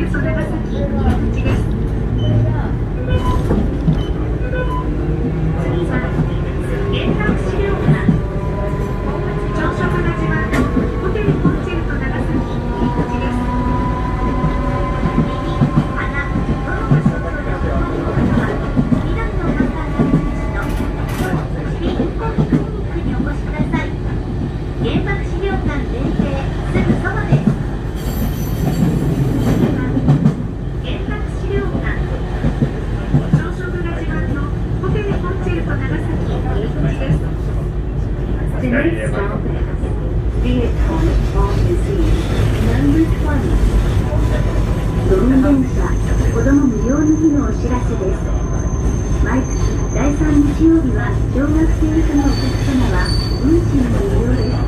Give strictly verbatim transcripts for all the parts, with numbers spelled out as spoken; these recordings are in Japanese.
都長崎入り口です。次は原爆資料館、朝食が自慢のホテルコンチェルト長崎入り口です。耳、鼻、どの場所とでもの方は緑の看板が目印のスピンコミクリニックにお越しください。原爆資料館前庭すぐそばです。次は原爆資料館、朝食が自慢のホテルコンチェルト長崎入り口です。The next stop is the Atomic Bomb Museum Number twenty。 路面電車子ども無料の日のお知らせです。毎月だいさん日曜日は小学生以下のお客様は運賃無料です。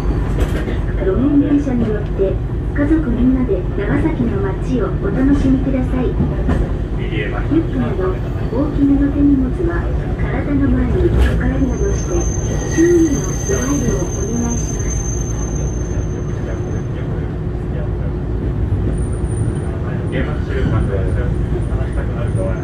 路面電車によって家族みんなで長崎の街をお楽しみください。リュックなど大きめの手荷物は体の前に抱えるなどして周囲のご配慮をお願いします。原爆資料館で話したくなるかは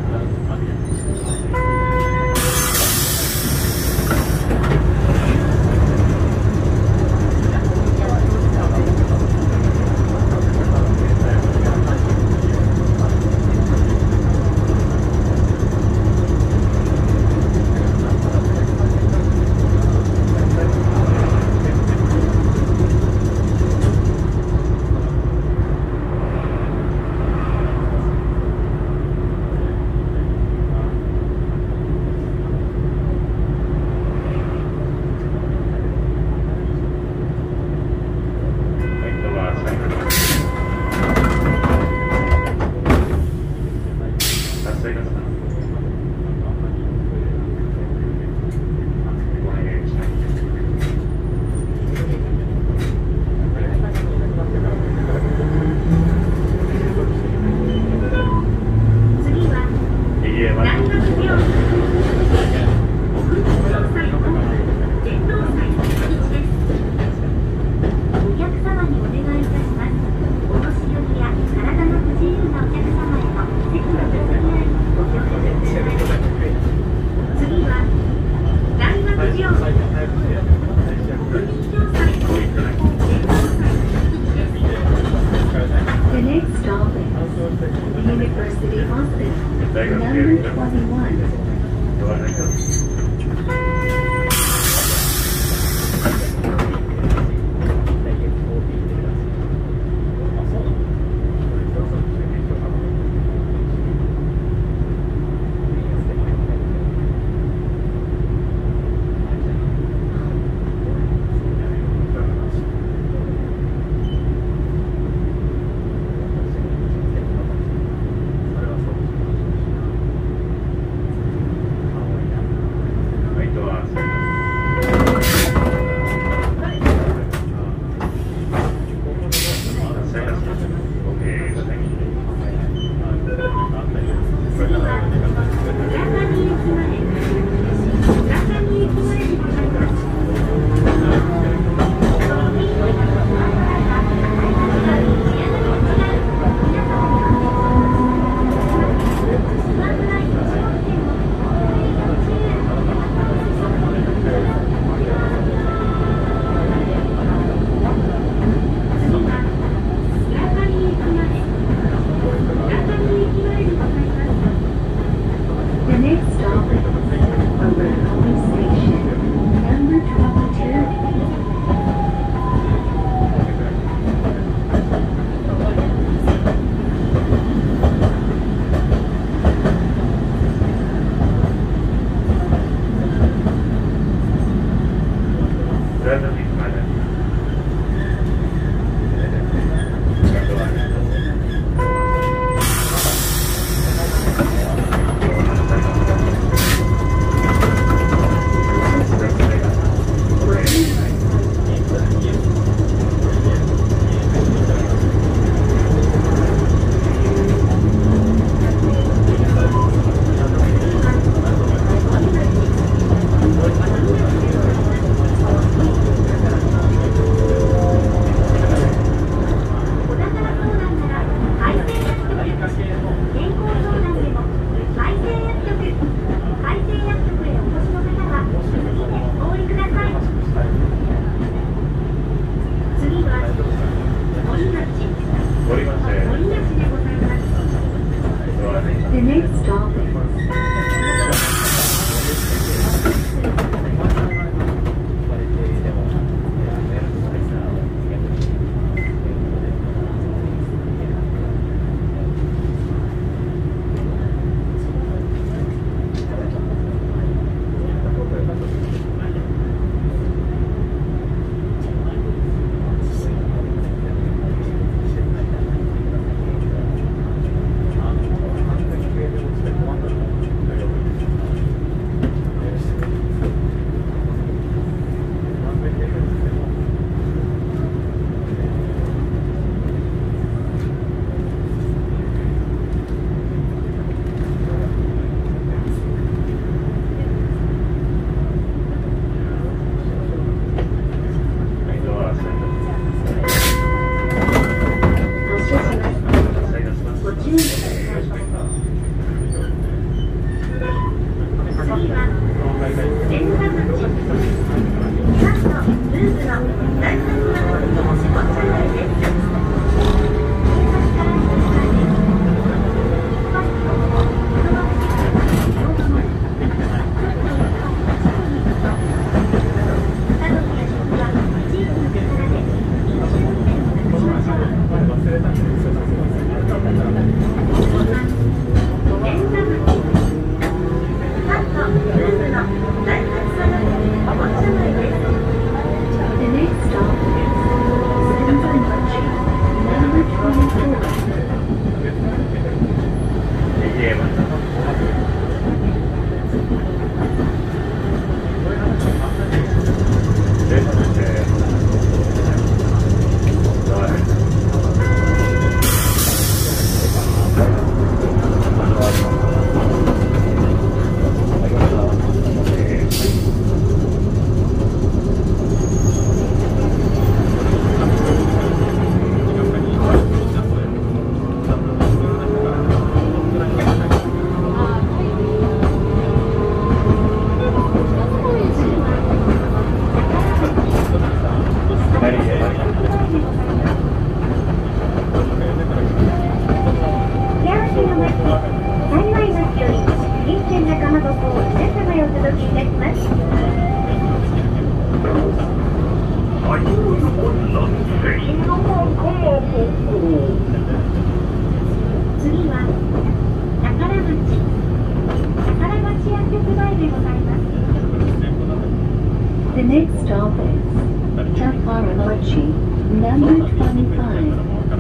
stop is Takaramochi, number twenty-five.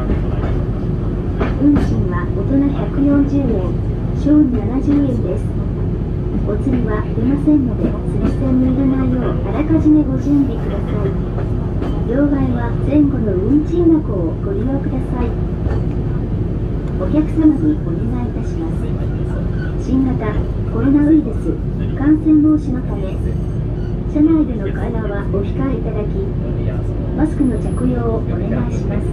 運賃は大人ひゃくよんじゅうえん、小児ななじゅうえんです。お釣りは出ませんので、釣り銭に入れないようあらかじめご準備ください。両替は前後の運賃箱をご利用ください。お客様にお願いいたします。新型コロナウイルス感染防止のため、車内での会話はお控えいただき、マスクの着用をお願いします。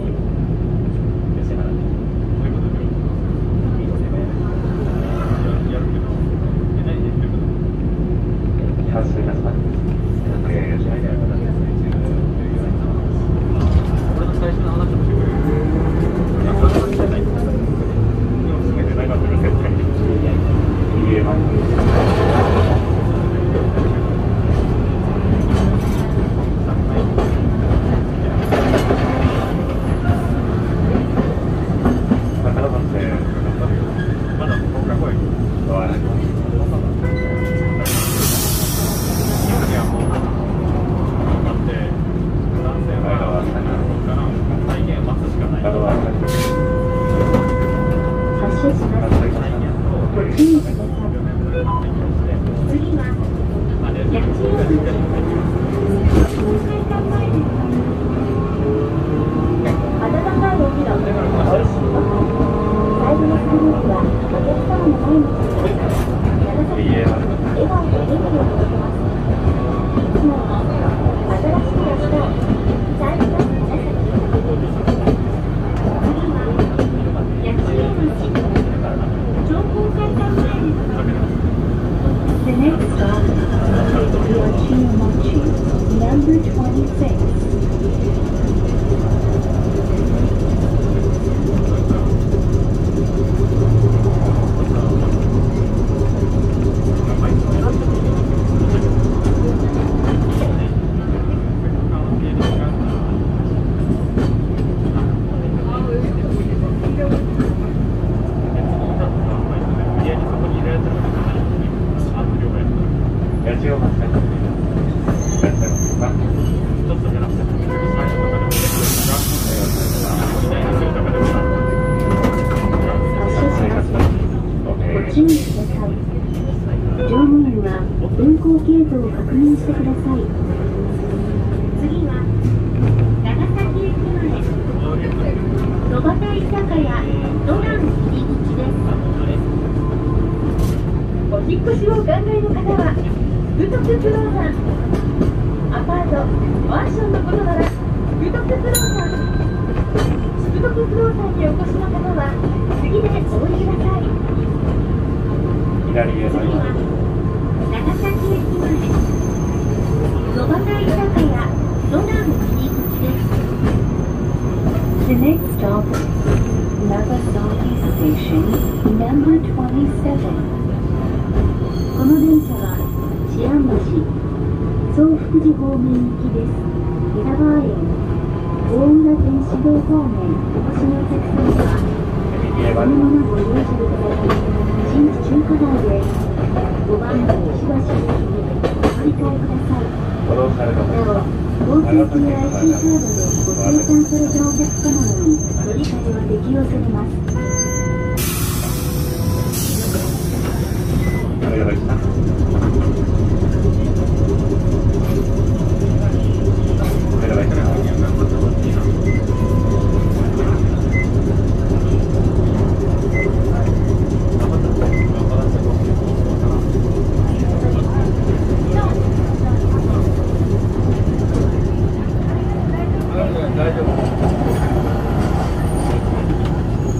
大丈夫。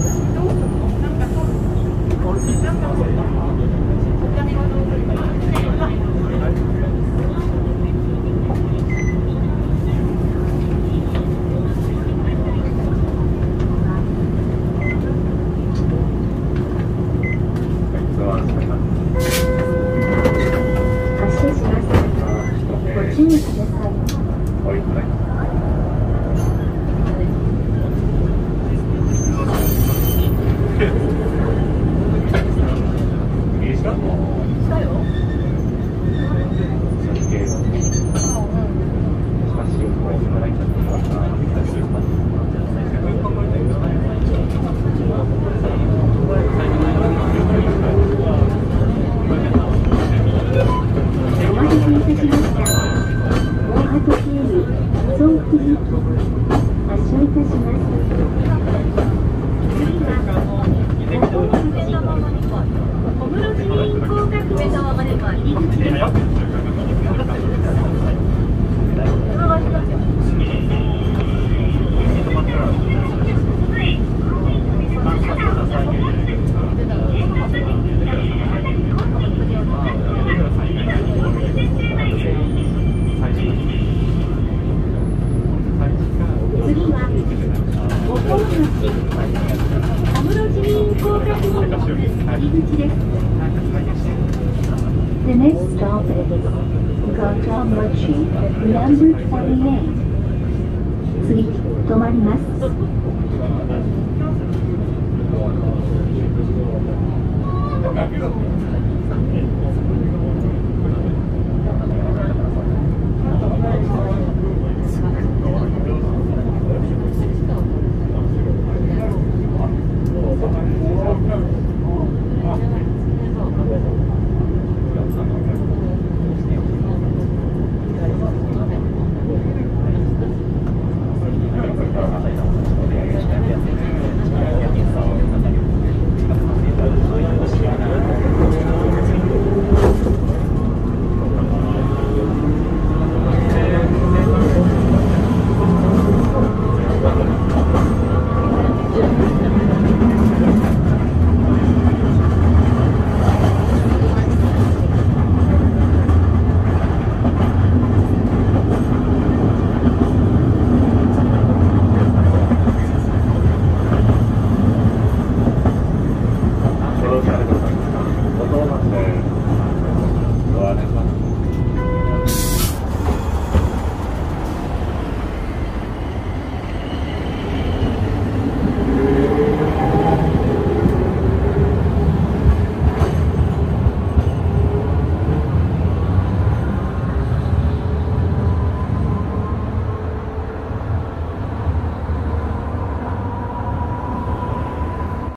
The next stop is Gotamachi, number twenty-eight. 次、止まります。